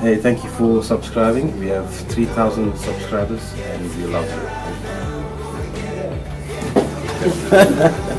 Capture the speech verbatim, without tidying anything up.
Hey, thank you for subscribing. We have three thousand subscribers and we love you.